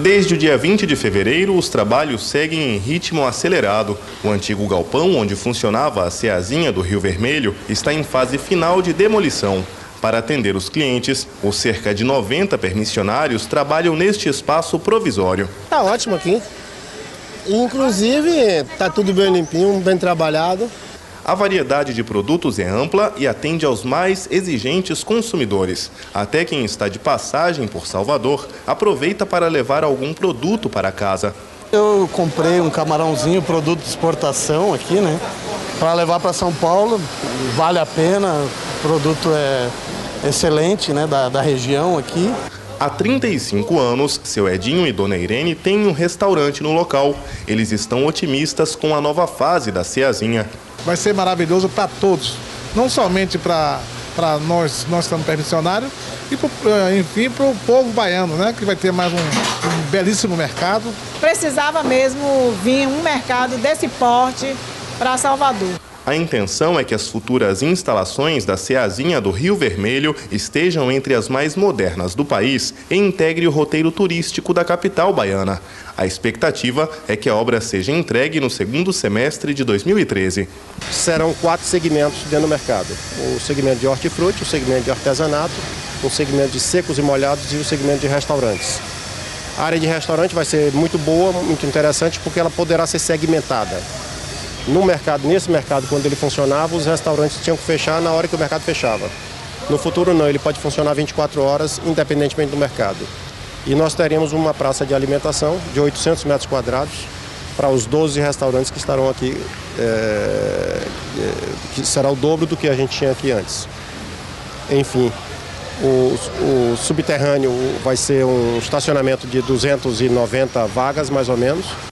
Desde o dia 20 de fevereiro, os trabalhos seguem em ritmo acelerado. O antigo galpão, onde funcionava a Ceazinha do Rio Vermelho, está em fase final de demolição. Para atender os clientes, os cerca de 90 permissionários trabalham neste espaço provisório. Tá ótimo aqui. Inclusive, tá tudo bem limpinho, bem trabalhado. A variedade de produtos é ampla e atende aos mais exigentes consumidores. Até quem está de passagem por Salvador aproveita para levar algum produto para casa. Eu comprei um camarãozinho, produto de exportação aqui, né? Para levar para São Paulo, vale a pena, o produto é excelente, né? Da região aqui. Há 35 anos, seu Edinho e Dona Irene têm um restaurante no local. Eles estão otimistas com a nova fase da Ceazinha. Vai ser maravilhoso para todos, não somente para nós estamos permissionários, e enfim para o povo baiano, né, que vai ter mais um belíssimo mercado. Precisava mesmo vir um mercado desse porte para Salvador. A intenção é que as futuras instalações da Ceazinha do Rio Vermelho estejam entre as mais modernas do país e integre o roteiro turístico da capital baiana. A expectativa é que a obra seja entregue no segundo semestre de 2013. Serão 4 segmentos dentro do mercado. O segmento de hortifruti, o segmento de artesanato, o segmento de secos e molhados e o segmento de restaurantes. A área de restaurante vai ser muito boa, muito interessante, porque ela poderá ser segmentada. No mercado, nesse mercado, quando ele funcionava, os restaurantes tinham que fechar na hora que o mercado fechava. No futuro não, ele pode funcionar 24 horas, independentemente do mercado. E nós teremos uma praça de alimentação de 800 metros quadrados para os 12 restaurantes que estarão aqui, que será o dobro do que a gente tinha aqui antes. Enfim, o subterrâneo vai ser um estacionamento de 290 vagas, mais ou menos.